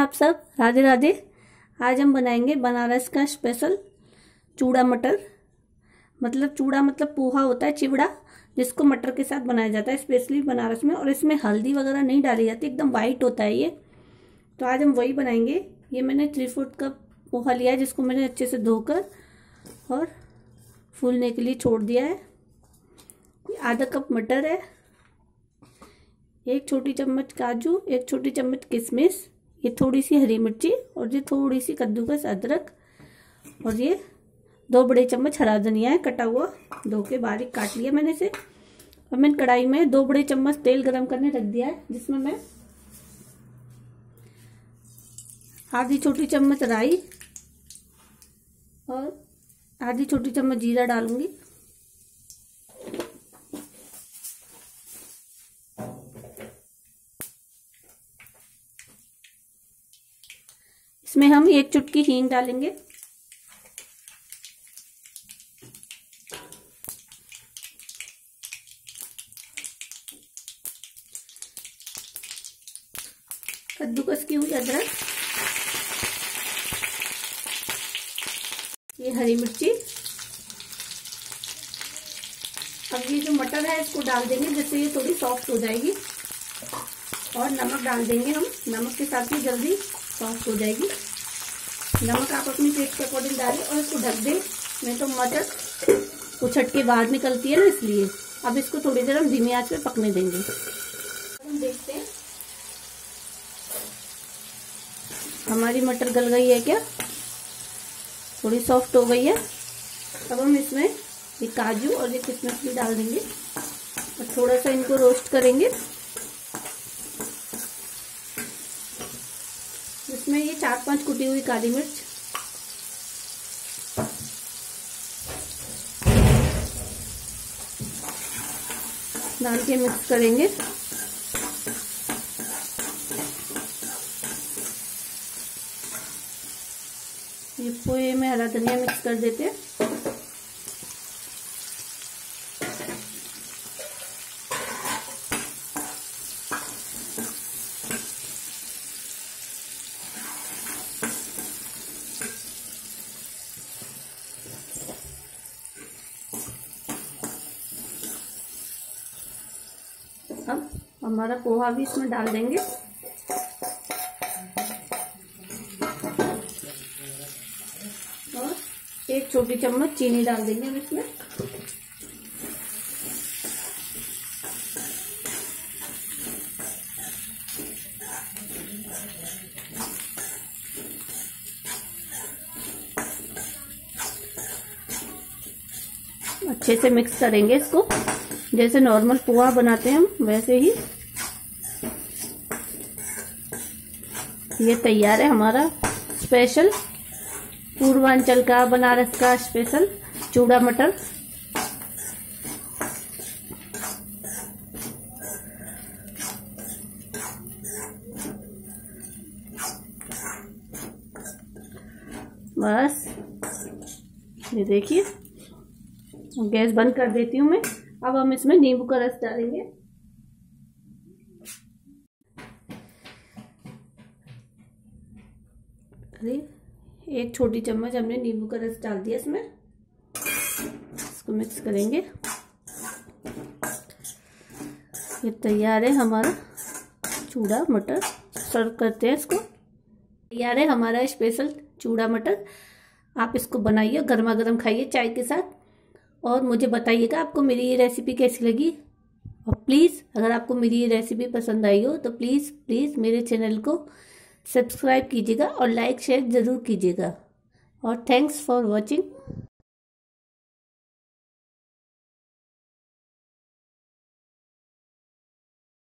आप सब, राधे राधे। आज हम बनाएंगे बनारस का स्पेशल चूड़ा मटर। चूड़ा मतलब पोहा होता है, चिवड़ा, जिसको मटर के साथ बनाया जाता है स्पेशली बनारस में। और इसमें हल्दी वगैरह नहीं डाली जाती, एकदम वाइट होता है ये। तो आज हम वही बनाएंगे। ये मैंने 3/4 कप पोहा लिया है, जिसको मैंने अच्छे से धोकर और फूलने के लिए छोड़ दिया है। आधा कप मटर है, 1 छोटी चम्मच काजू, 1 छोटी चम्मच किशमिश, ये थोड़ी सी हरी मिर्ची और ये थोड़ी सी कद्दूकस अदरक, और ये 2 बड़े चम्मच हरा धनिया है कटा हुआ, धो के बारीक काट लिया मैंने इसे। और मैंने कढ़ाई में 2 बड़े चम्मच तेल गरम करने रख दिया है, जिसमें मैं आधी छोटी चम्मच राई और आधी छोटी चम्मच जीरा डालूंगी। इसमें हम 1 चुटकी हींग डालेंगे। कद्दूकस की हुई अदरक, ये हरी मिर्ची। अब ये जो मटर है इसको डाल देंगे, जिससे ये थोड़ी सॉफ्ट हो जाएगी। और नमक डाल देंगे हम, नमक के साथ ही जल्दी सॉफ्ट हो जाएगी। नमक आप अपनी टेस्ट के अकॉर्डिंग डालें और इसको ढक दें, नहीं तो मटर उछट के बाहर निकलती है ना, इसलिए। अब इसको थोड़ी देर हम धीमी आंच पे पकने देंगे। हम देखते हैं हमारी मटर गल गई है क्या, थोड़ी सॉफ्ट हो गई है। अब हम इसमें ये काजू और ये किशमिश भी डाल देंगे और थोड़ा सा इनको रोस्ट करेंगे। इसमें ये 4-5 कुटी हुई काली मिर्च, डाल के मिक्स करेंगे। ये पोहे में हरा धनिया मिक्स कर देते हैं। अब हमारा पोहा भी इसमें डाल देंगे। और 1 छोटी चम्मच चीनी डाल देंगे हम इसमें। अच्छे से मिक्स करेंगे इसको, जैसे नॉर्मल पोहा बनाते हैं हम वैसे ही। ये तैयार है हमारा स्पेशल पूर्वांचल का, बनारस का स्पेशल चूड़ा मटर। बस ये देखिए, गैस बंद कर देती हूँ मैं। अब हम इसमें नींबू का रस डालेंगे। अरे 1 छोटी चम्मच हमने नींबू का रस डाल दिया इसमें। इसको मिक्स करेंगे। ये तैयार है हमारा चूड़ा मटर। सर्व करते हैं इसको। तैयार है हमारा स्पेशल चूड़ा मटर। आप इसको बनाइए, गर्मा गर्म खाइए चाय के साथ। और मुझे बताइएगा आपको मेरी ये रेसिपी कैसी लगी। और प्लीज़ अगर आपको मेरी ये रेसिपी पसंद आई हो तो प्लीज़ मेरे चैनल को सब्सक्राइब कीजिएगा और लाइक शेयर ज़रूर कीजिएगा। और थैंक्स फॉर वॉचिंग।